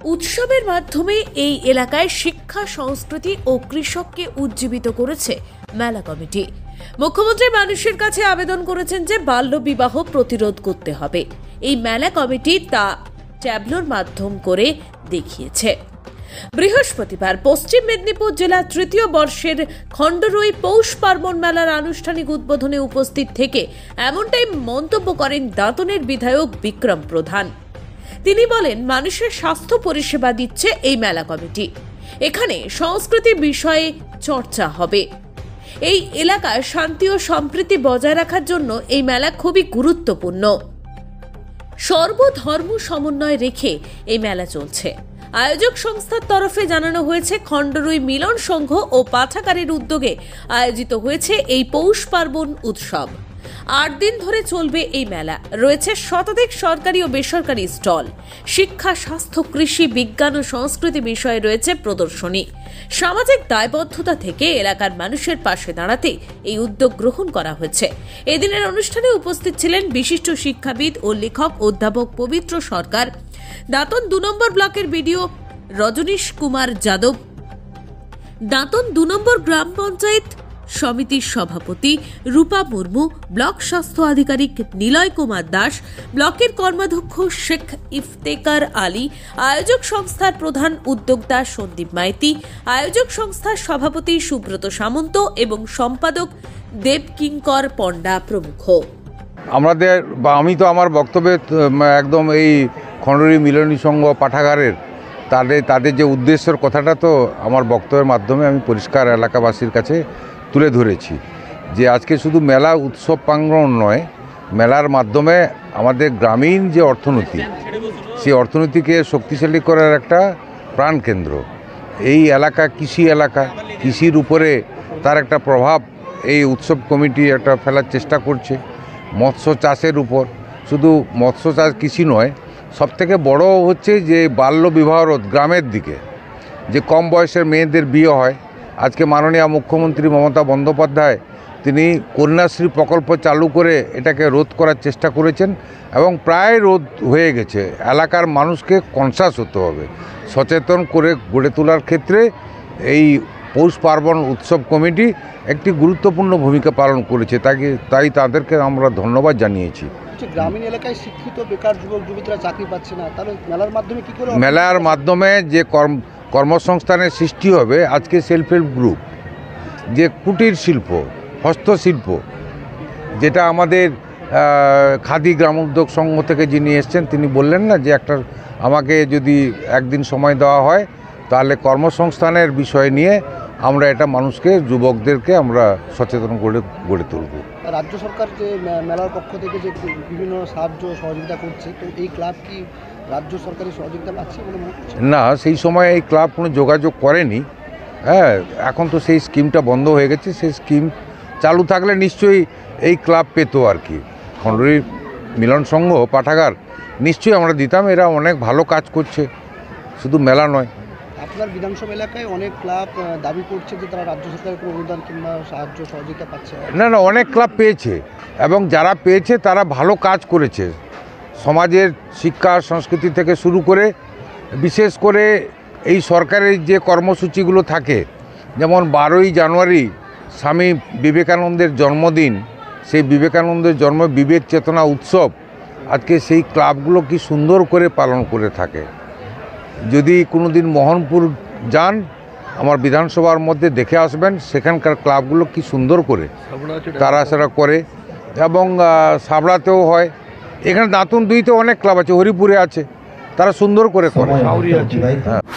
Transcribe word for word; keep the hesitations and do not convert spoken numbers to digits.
উৎসবের মাধ্যমে এই এলাকায় শিক্ষা, সংস্কৃতি ও কৃষককে উজ্জীবিত করেছে মেলা কমিটি। মুখ্যমন্ত্রী মানুষের কাছে আবেদন করেছেন যে বাল্য বিবাহ প্রতিরোধ করতে হবে। এই মেলা কমিটি তা ট্যাবলোর মাধ্যম করে দেখিয়েছে। বৃহস্পতিবার পশ্চিম মেদিনীপুর জেলার তৃতীয় বর্ষের খণ্ডরই পৌষ পার্বণ মেলার আনুষ্ঠানিক উদ্বোধনে উপস্থিত থেকে এমনটাই মন্তব্য করেন দাঁতনের বিধায়ক বিক্রম প্রধান। তিনি বলেন, মানুষের স্বাস্থ্য পরিষেবা দিচ্ছে এই মেলা কমিটি। এখানে সংস্কৃতি বিষয়ে চর্চা হবে। এই এলাকায় শান্তি ও সম্প্রীতি বজায় রাখার জন্য এই মেলা খুবই গুরুত্বপূর্ণ। সর্বধর্ম সমন্বয় রেখে এই মেলা চলছে। আয়োজক সংস্থার তরফে জানানো হয়েছে, খণ্ডরই মিলন সংঘ ও পাঠাগারের উদ্যোগে আয়োজিত হয়েছে এই পৌষ পার্বণ উৎসব। আট দিন ধরে চলবে এই মেলা। রয়েছে শতাধিক সরকারি ও বেসরকারি স্টল। শিক্ষা, স্বাস্থ্য, কৃষি, বিজ্ঞান ও সংস্কৃতি বিষয়ে রয়েছে প্রদর্শনী। সামাজিক দায়বদ্ধতা থেকে এলাকার মানুষের পাশে দাঁড়াতে এই উদ্যোগ গ্রহণ করা হয়েছে। এদিনের অনুষ্ঠানে উপস্থিত ছিলেন বিশিষ্ট শিক্ষাবিদ ও লেখক অধ্যাপক পবিত্র সরকার, দাঁতন দু নম্বর ব্লকের বিডিও রজনীশ কুমার যাদব, দাঁতন দু নম্বর গ্রাম পঞ্চায়েত সমিতির সভাপতি রূপা মুর্মু, ব্লক স্বাস্থ্য আধিকারিক নিলয় কুমার দাস, ব্লকের কর্মাধ্যক্ষ শেখ ইফতেকার আলী, আয়োজক সংস্থার প্রধান উদ্যোক্তা সন্দীপ মাইতি, আয়োজক সংস্থার সভাপতি সুব্রত সামন্ত এবং সম্পাদক দেবকিঙ্কর পণ্ডা প্রমুখ। আমাদের বা আমি তো আমার বক্তব্যে একদম এই খণ্ডরই মিলনী সংঘ পাঠাগারের তাদের তাদের যে উদ্দেশ্যের কথাটা তো আমার বক্তব্যের মাধ্যমে আমি পরিষ্কার এলাকাবাসীর কাছে তুলে ধরেছি যে আজকে শুধু মেলা উৎসব প্রাঙ্গণ নয়, মেলার মাধ্যমে আমাদের গ্রামীণ যে অর্থনীতি, সেই অর্থনীতিকে শক্তিশালী করার একটা প্রাণকেন্দ্র। এই এলাকা কৃষি এলাকা, কৃষির উপরে তার একটা প্রভাব এই উৎসব কমিটি একটা ফেলার চেষ্টা করছে। মৎস্য চাষের উপর, শুধু মৎস্য চাষ কৃষি নয়, সবথেকে বড় হচ্ছে যে বাল্য বিবাহ রোধ। গ্রামের দিকে যে কম বয়সের মেয়েদের বিয়ে হয়, আজকে মাননীয় মুখ্যমন্ত্রী মমতা বন্দ্যোপাধ্যায় তিনি কন্যাশ্রী প্রকল্প চালু করে এটাকে রোধ করার চেষ্টা করেছেন এবং প্রায় রোধ হয়ে গেছে। এলাকার মানুষকে কনসাস হতে হবে, সচেতন করে গড়ে তোলার ক্ষেত্রে এই পৌষ পার্বণ উৎসব কমিটি একটি গুরুত্বপূর্ণ ভূমিকা পালন করেছে। তাকে তাই তাদেরকে আমরা ধন্যবাদ জানিয়েছি। গ্রামীণ এলাকায় শিক্ষিত বেকার যুবক যুবতীরা চাকরি পাচ্ছে না, তাহলে মেলার মাধ্যমে কি করে? মেলার মাধ্যমে যে কর্ম কর্মসংস্থানের সৃষ্টি হবে। আজকে সেলফ হেল্প গ্রুপ, যে কুটির শিল্প, হস্তশিল্প, যেটা আমাদের খাদি গ্রাম উদ্যোগ সংঘ থেকে যিনি এসছেন তিনি বললেন না যে একটা আমাকে যদি একদিন সময় দেওয়া হয় তাহলে কর্মসংস্থানের বিষয় নিয়ে আমরা এটা মানুষকে, যুবকদেরকে আমরা সচেতন করে গড়ে তুলব। রাজ্য সরকার যে মেলার পক্ষ থেকে যে বিভিন্ন সাহায্য সহযোগিতা করছে, তো এই ক্লাব কি রাজ্য সরকারি সহযোগিতা পাচ্ছে বলে মনে হচ্ছে? না, সেই সময় এই ক্লাব কোনো যোগাযোগ করেনি। হ্যাঁ, এখন তো সেই স্কিমটা বন্ধ হয়ে গেছে। সেই স্কিম চালু থাকলে নিশ্চয়ই এই ক্লাব পেতো আর কি। খণ্ডরই মিলন সংঘ পাঠাগার নিশ্চয়ই আমরা দিতাম। এরা অনেক ভালো কাজ করছে, শুধু মেলা নয়। আপনার বিধানসভা এলাকায় অনেক ক্লাব দাবি করছে যে তারা রাজ্য সরকারের কোনো অনুদান কিংবা সাহায্য সহযোগিতা পাচ্ছে না। না, অনেক ক্লাব পেয়েছে এবং যারা পেয়েছে তারা ভালো কাজ করেছে। সমাজের শিক্ষা সংস্কৃতি থেকে শুরু করে বিশেষ করে এই সরকারের যে কর্মসূচিগুলো থাকে, যেমন বারোই জানুয়ারি স্বামী বিবেকানন্দের জন্মদিন, সেই বিবেকানন্দের জন্ম বিবেক চেতনা উৎসব আজকে সেই ক্লাবগুলো কি সুন্দর করে পালন করে থাকে। যদি কোনো দিন মোহনপুর যান, আমার বিধানসভার মধ্যে দেখে আসবেন সেখানকার ক্লাবগুলো কি সুন্দর করে তারা সেটা করে। এবং সাবড়াতেও হয়, এখানে দাঁতন দুইতে অনেক ক্লাব আছে, হরিপুরে আছে, তারা সুন্দর করে করে।